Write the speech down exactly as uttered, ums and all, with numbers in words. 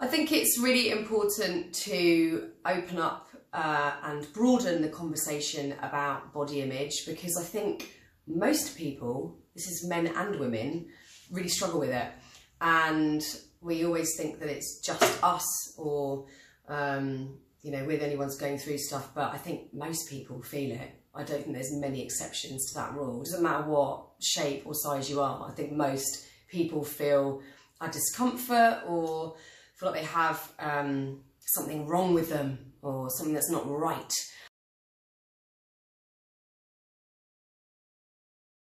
I think it's really important to open up uh, and broaden the conversation about body image, because I think most people, this is men and women, really struggle with it. And we always think that it's just us, or, um, you know, we're the only ones going through stuff, but I think most people feel it. I don't think there's many exceptions to that rule. It doesn't matter what shape or size you are. I think most people feel a discomfort, or feel like they have um, something wrong with them, or something that's not right.